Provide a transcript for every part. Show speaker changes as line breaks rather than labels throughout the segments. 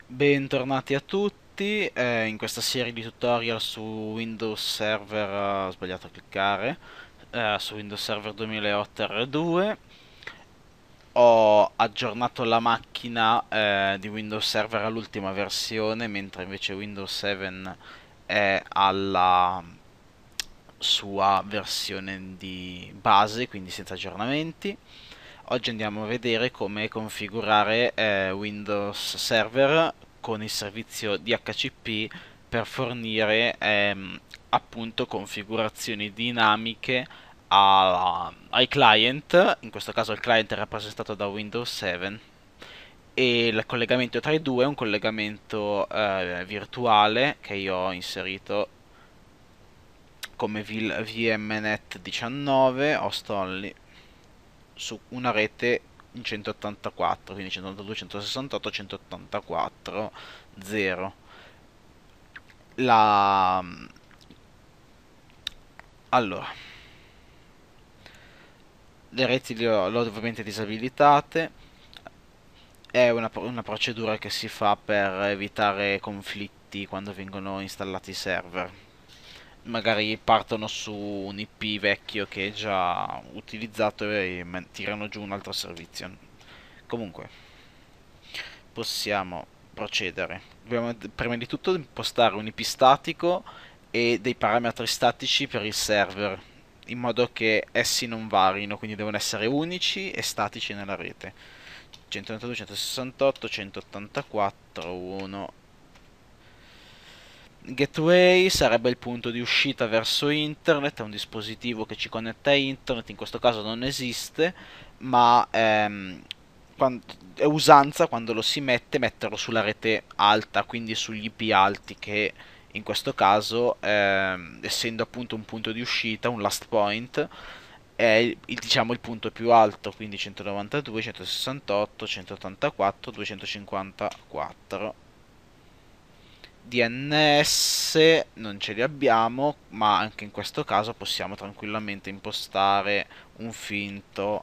Bentornati a tutti, in questa serie di tutorial su Windows Server, ho sbagliato a cliccare, su Windows Server 2008 R2. Ho aggiornato la macchina di Windows Server all'ultima versione, mentre invece Windows 7 è alla sua versione di base, quindi senza aggiornamenti. Oggi andiamo a vedere come configurare Windows Server con il servizio DHCP per fornire appunto configurazioni dinamiche ai client. In questo caso il client è rappresentato da Windows 7 e il collegamento tra i due è un collegamento virtuale che io ho inserito come VMNet 19 host only su una rete in 184, quindi 192, 168, 184, 0. La... Allora, le reti le ho ovviamente disabilitate. È una procedura che si fa per evitare conflitti quando vengono installati i server. Magari partono su un IP vecchio che è già utilizzato e tirano giù un altro servizio. Comunque, possiamo procedere. Dobbiamo prima di tutto impostare un IP statico e dei parametri statici per il server, in modo che essi non varino, quindi devono essere unici e statici nella rete. 192, 168, 184, 1. Gateway sarebbe il punto di uscita verso internet, è un dispositivo che ci connette a internet, in questo caso non esiste, ma è usanza quando lo si mette metterlo sulla rete alta, quindi sugli IP alti, che in questo caso, essendo appunto un punto di uscita, un last point, è diciamo il punto più alto, quindi 192, 168, 184, 254. DNS non ce li abbiamo, ma anche in questo caso possiamo tranquillamente impostare un finto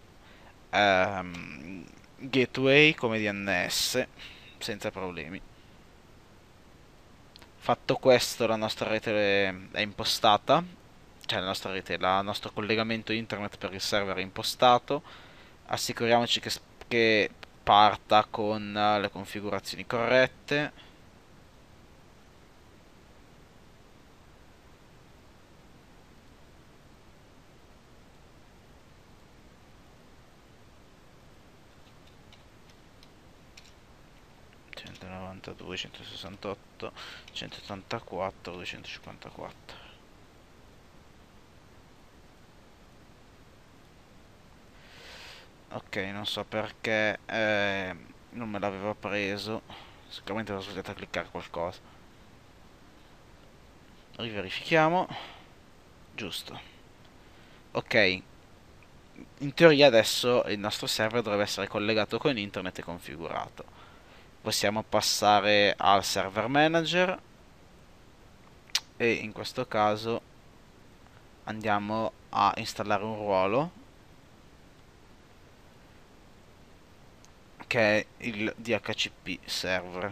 gateway come DNS senza problemi. Fatto questo, la nostra rete è impostata, cioè la nostra rete, il nostro collegamento internet per il server è impostato. Assicuriamoci che parta con le configurazioni corrette. 192, 168, 184, 254. Ok, non so perché non me l'aveva preso. Sicuramente ho sbagliato a cliccare qualcosa. Riverifichiamo. Giusto. Ok, in teoria adesso il nostro server dovrebbe essere collegato con internet e configurato. Possiamo passare al server manager e in questo caso andiamo a installare un ruolo che è il DHCP server.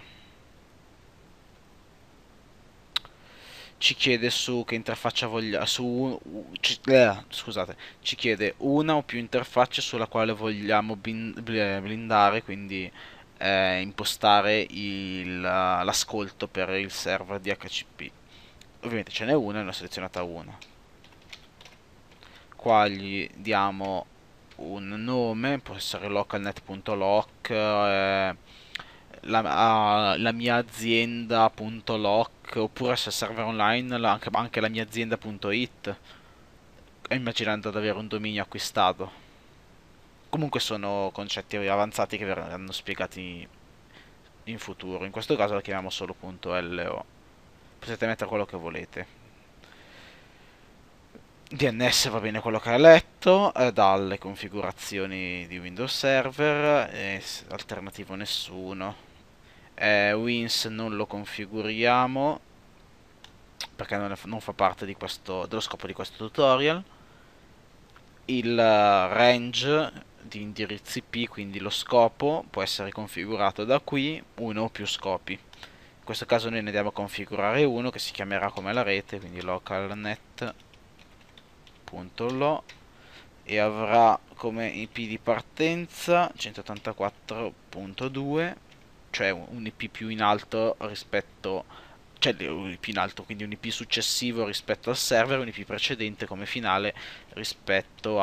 Ci chiede su che interfaccia voglia scusate, ci chiede una o più interfacce sulla quale vogliamo blindare, quindi impostare l'ascolto per il server DHCP. Ovviamente ce n'è una e ne ho selezionata una. Qua gli diamo un nome, può essere localnet.loc, la mia azienda.loc, oppure se server online anche la mia azienda.it, immaginando di avere un dominio acquistato. Comunque sono concetti avanzati che verranno spiegati in futuro. In questo caso la chiamiamo solo .lo. Potete mettere quello che volete. DNS va bene quello che ha letto, dalle configurazioni di Windows Server, alternativo nessuno. Wins non lo configuriamo perché non fa parte dello scopo di questo tutorial. Il range di indirizzi IP, quindi lo scopo può essere configurato da qui, uno o più scopi. In questo caso noi ne andiamo a configurare uno che si chiamerà come la rete, quindi localnet.lo, e avrà come IP di partenza 184.2, cioè un IP più in alto rispetto, cioè un IP in alto, quindi un IP successivo rispetto al server, un IP precedente come finale rispetto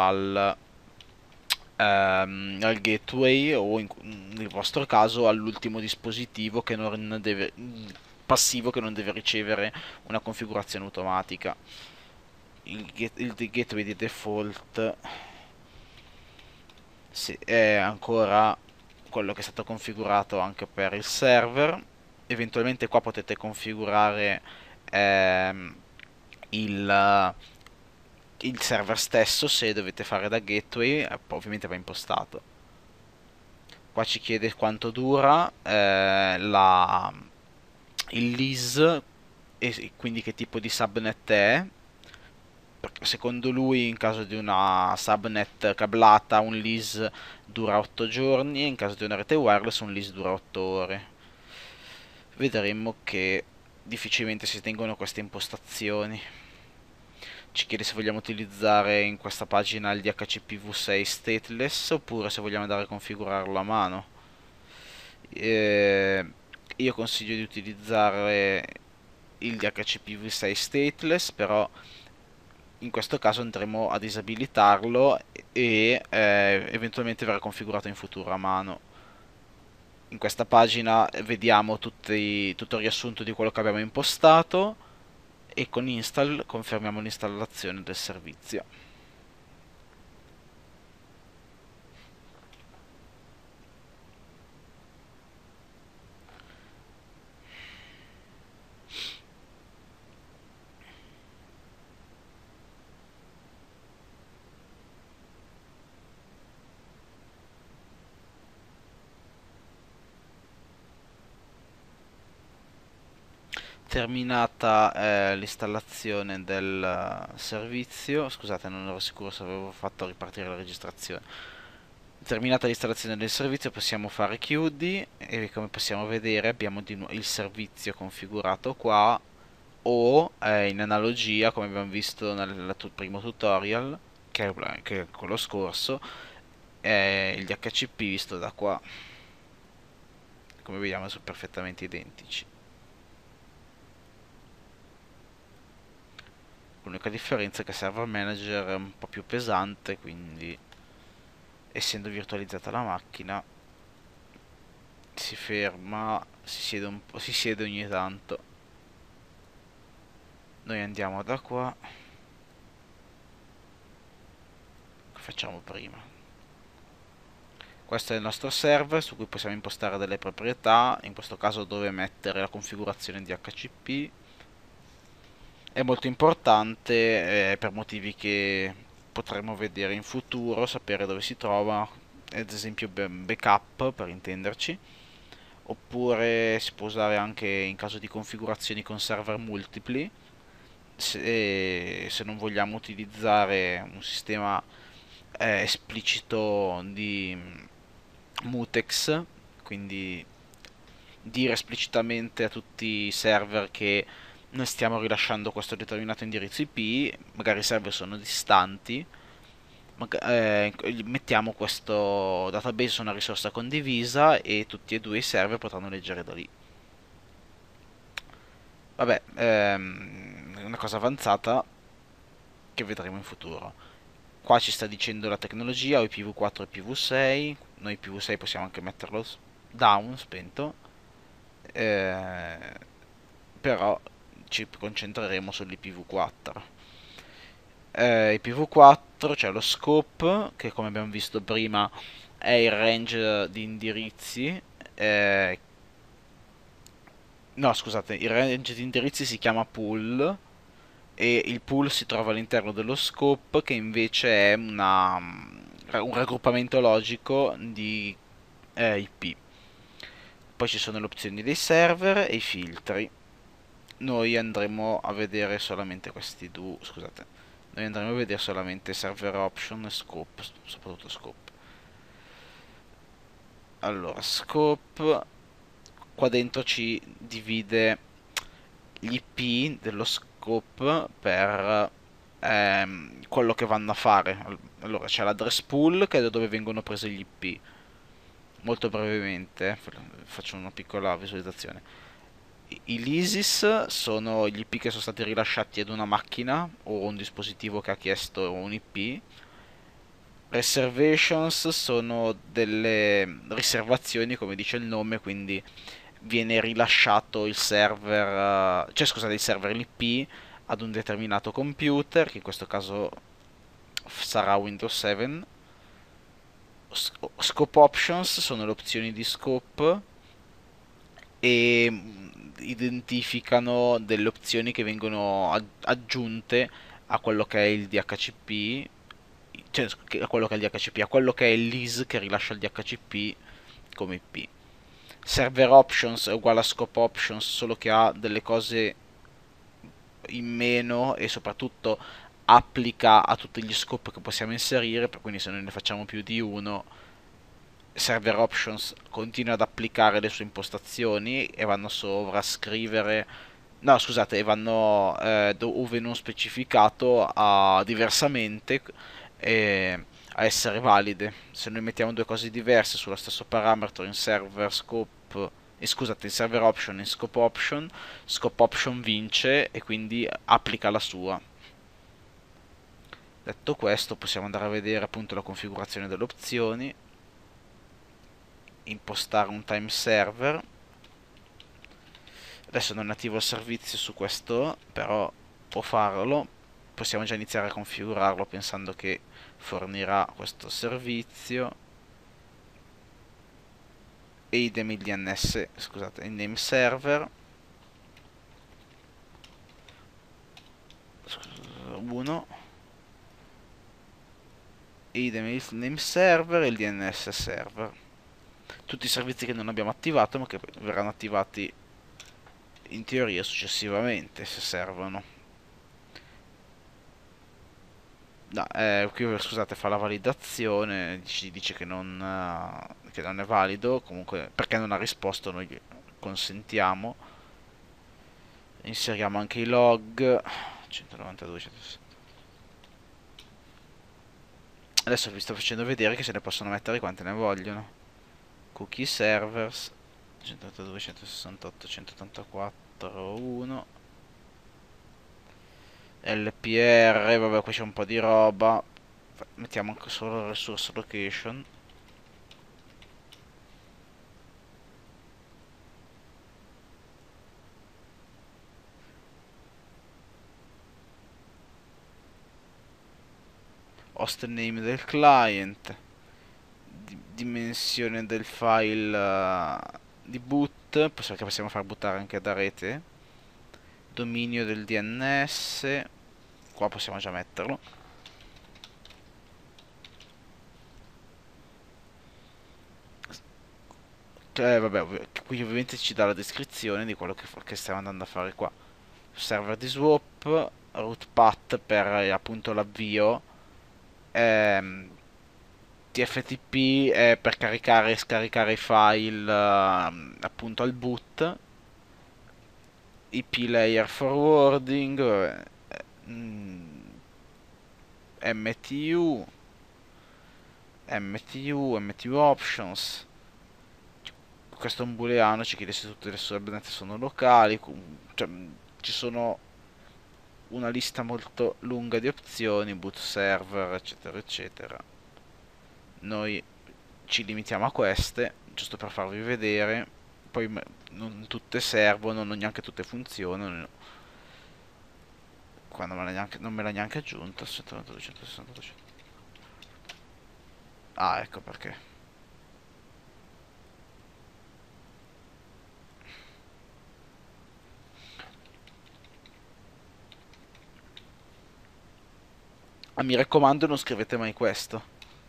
al gateway, o nel vostro caso all'ultimo dispositivo che non deve, passivo, che non deve ricevere una configurazione automatica. Il gateway di default è ancora quello che è stato configurato anche per il server. Eventualmente qua potete configurare ehm, il, il server stesso se dovete fare da gateway, ovviamente va impostato. Qua ci chiede quanto dura il lease, e quindi che tipo di subnet è. Secondo lui, in caso di una subnet cablata, un lease dura 8 giorni, e in caso di una rete wireless un lease dura 8 ore. Vedremo che difficilmente si tengono queste impostazioni. Ci chiede se vogliamo utilizzare in questa pagina il DHCP-V6 stateless oppure se vogliamo andare a configurarlo a mano. Eh, io consiglio di utilizzare il DHCP-V6 stateless, però in questo caso andremo a disabilitarlo e eventualmente verrà configurato in futuro a mano. In questa pagina vediamo tutto il riassunto di quello che abbiamo impostato, e con install confermiamo l'installazione del servizio. Terminata l'installazione del servizio, scusate, non ero sicuro se avevo fatto ripartire la registrazione. Terminata l'installazione del servizio possiamo fare chiudi, e come possiamo vedere abbiamo il servizio configurato qua, o in analogia come abbiamo visto nel primo tutorial, che è quello scorso, il DHCP visto da qua. Come vediamo sono perfettamente identici. L'unica differenza è che Server Manager è un po' più pesante, quindi essendo virtualizzata la macchina si ferma, si siede ogni tanto. Noi andiamo da qua, facciamo prima. Questo è il nostro server su cui possiamo impostare delle proprietà, in questo caso dove mettere la configurazione di HCP. È molto importante per motivi che potremo vedere in futuro, sapere dove si trova, ad esempio backup per intenderci, oppure si può usare anche in caso di configurazioni con server multipli, se non vogliamo utilizzare un sistema esplicito di mutex, quindi dire esplicitamente a tutti i server che noi stiamo rilasciando questo determinato indirizzo IP, magari i server sono distanti, mettiamo questo database su una risorsa condivisa e tutti e due i server potranno leggere da lì. Vabbè, è una cosa avanzata che vedremo in futuro. Qua ci sta dicendo la tecnologia, o IPv4 e IPv6, noi IPv6 possiamo anche metterlo down, spento, eh, però ci concentreremo sull'IPv4. IPv4 c'è lo scope, che come abbiamo visto prima è il range di indirizzi. No, scusate, il range di indirizzi si chiama pool, e il pool si trova all'interno dello scope, che invece è un raggruppamento logico di IP. Poi ci sono le opzioni dei server e i filtri. Noi andremo a vedere solamente questi due, scusate, noi andremo a vedere solamente server option e scope, soprattutto scope. Allora, scope, qua dentro ci divide gli IP dello scope per quello che vanno a fare. Allora, c'è l'address pool che è da dove vengono presi gli IP. Molto brevemente, faccio una piccola visualizzazione. I LISIS sono gli IP che sono stati rilasciati ad una macchina o un dispositivo che ha chiesto un IP. Reservations sono delle riservazioni, come dice il nome, quindi viene rilasciato il server, cioè scusate, il server l'IP ad un determinato computer, che in questo caso sarà Windows 7. Scope options sono le opzioni di scope e identificano delle opzioni che vengono aggiunte a quello che è il DHCP, cioè a quello che è il DHCP, a quello che è il LIS che rilascia il DHCP come IP. Server options è uguale a scope options, solo che ha delle cose in meno e soprattutto applica a tutti gli scope che possiamo inserire, per quindi se noi ne facciamo più di uno, server options continua ad applicare le sue impostazioni e vanno a sovrascrivere, no scusate, e vanno dove non specificato diversamente a essere valide. Se noi mettiamo due cose diverse sullo stesso parametro in server scope, scusate, in server option e in scope option vince e quindi applica la sua. Detto questo, possiamo andare a vedere appunto la configurazione delle opzioni, impostare un time server. Adesso non attivo il servizio su questo, però può farlo. Possiamo già iniziare a configurarlo pensando che fornirà questo servizio. E idem il DNS, scusate, il name server 1, idem il name server e il DNS server. Tutti i servizi che non abbiamo attivato ma che verranno attivati in teoria successivamente se servono. No, qui scusate fa la validazione, ci dice che non è valido, comunque perché non ha risposto noi consentiamo. Inseriamo anche i log 192, 160. Adesso vi sto facendo vedere che se ne possono mettere quante ne vogliono. Cookie servers 192, 168, 184, 1 LPR, vabbè qui c'è un po' di roba. Mettiamo anche solo resource location. Host name del client, dimensione del file di boot, perché possiamo far buttare anche da rete, dominio del DNS, qua possiamo già metterlo. Vabbè, qui ovviamente ci dà la descrizione di quello che stiamo andando a fare qua. Server di swap, root path per appunto l'avvio, ehm, TFTP è per caricare e scaricare i file appunto al boot, IP layer forwarding, MTU, MTU options. Questo è un booleano, ci chiede se tutte le subnet sono locali, cioè, ci sono una lista molto lunga di opzioni, boot server, eccetera, eccetera. Noi ci limitiamo a queste, giusto per farvi vedere. Poi non tutte servono, non neanche tutte funzionano. Qua non me l'ha neanche aggiunto. 192, 160, 200. Ah, ecco perché. Ah, mi raccomando, non scrivete mai questo.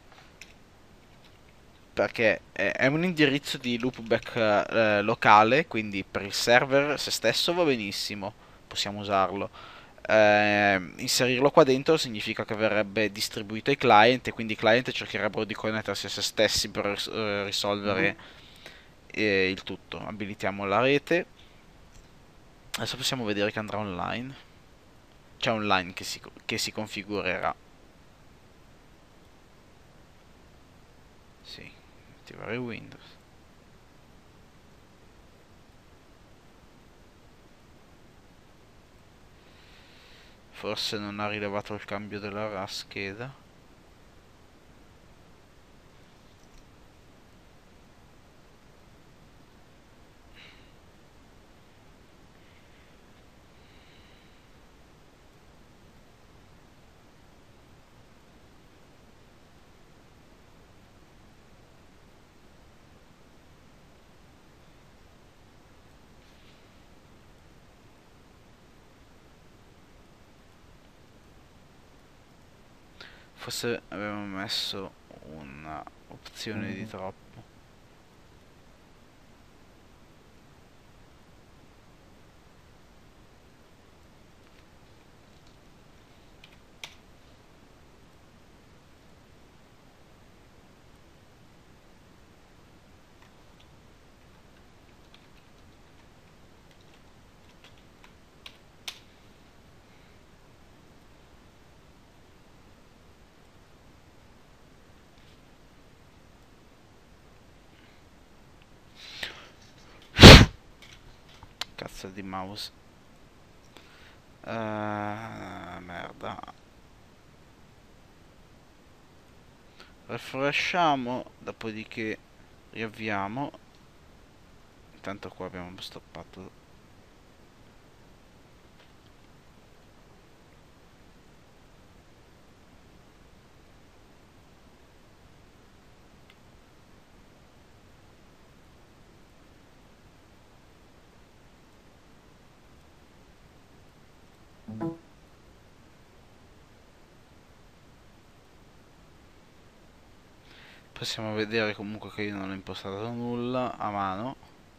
Perché è un indirizzo di loopback locale, quindi per il server se stesso va benissimo, possiamo usarlo. inserirlo qua dentro significa che verrebbe distribuito ai client e quindi i client cercherebbero di connettersi a se stessi per risolvere il tutto. Abilitiamo la rete. Adesso possiamo vedere che andrà online. C'è online che si configurerà. Sì, attivare Windows. Forse non ha rilevato il cambio della scheda. Forse avevamo messo una opzione di troppo. Cazzo di mouse. Merda. Refresciamo, dopodiché riavviamo. Intanto qua abbiamo stoppato. Possiamo vedere comunque che io non ho impostato nulla a mano.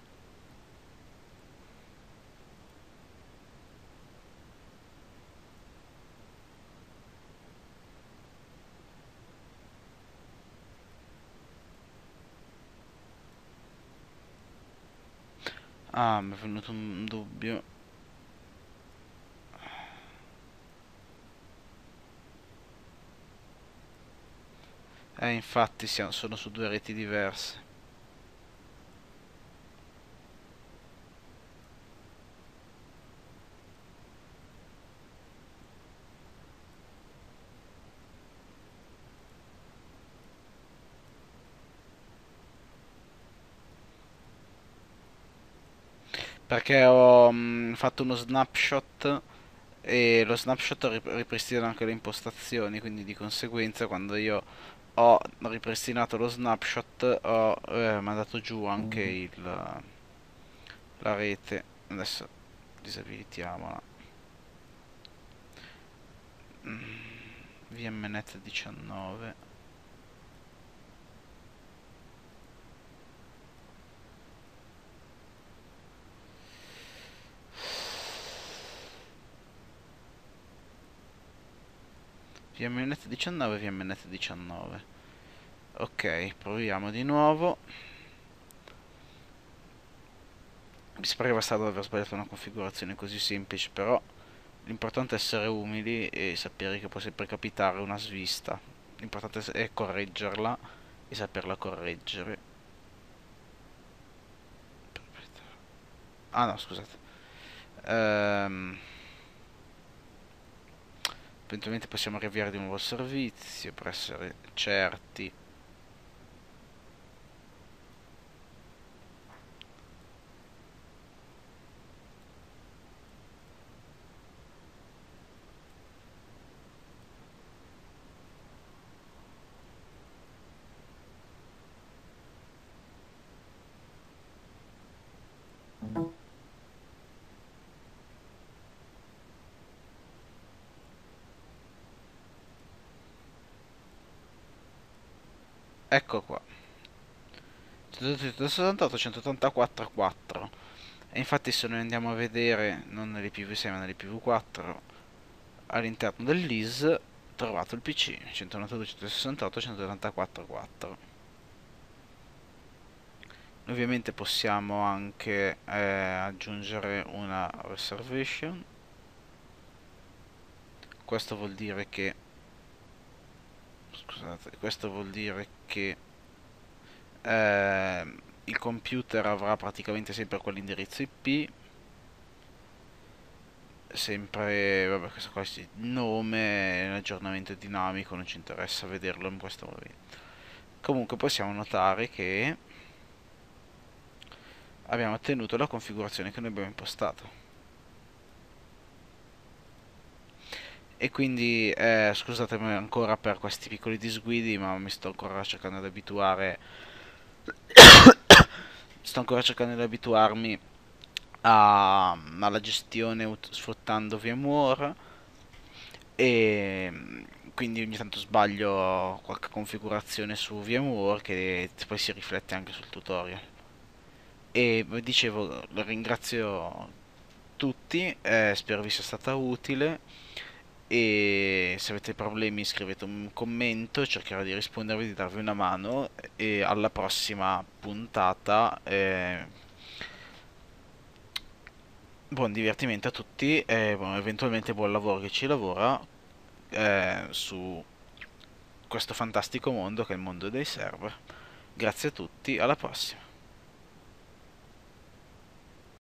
Ah, mi è venuto un dubbio. Infatti sono su due reti diverse. Perché ho fatto uno snapshot e lo snapshot ripristina anche le impostazioni, quindi di conseguenza quando io ho ripristinato lo snapshot ho mandato giù anche la rete. Adesso disabilitiamola. VMNet 19. VMNet 19, VMNet 19. Ok, proviamo di nuovo. Mi sembra bastardo aver sbagliato una configurazione così semplice, però l'importante è essere umili e sapere che può sempre capitare una svista. L'importante è correggerla e saperla correggere. Ah no, scusate. Eventualmente possiamo riavviare di nuovo il servizio per essere certi. Ecco qua. 168, 184, 4. E infatti se noi andiamo a vedere non nell'IPv6 ma nell'IPv4 all'interno dell'IS trovato il PC 192.168.184.4. Ovviamente possiamo anche aggiungere una reservation. Questo vuol dire che questo vuol dire che il computer avrà praticamente sempre quell'indirizzo IP, sempre, vabbè, questo qua è il nome, l'aggiornamento è dinamico, non ci interessa vederlo in questo momento. Comunque possiamo notare che abbiamo ottenuto la configurazione che noi abbiamo impostato. E quindi scusatemi ancora per questi piccoli disguidi, ma mi sto ancora cercando di abituare. Sto ancora cercando di abituarmi alla gestione sfruttando VMware e quindi ogni tanto sbaglio qualche configurazione su VMware che poi si riflette anche sul tutorial. E dicevo, ringrazio tutti, spero vi sia stata utile e se avete problemi scrivete un commento, cercherò di rispondervi, di darvi una mano e alla prossima puntata. Buon divertimento a tutti e eventualmente buon lavoro che ci lavora su questo fantastico mondo che è il mondo dei server. Grazie a tutti, alla prossima.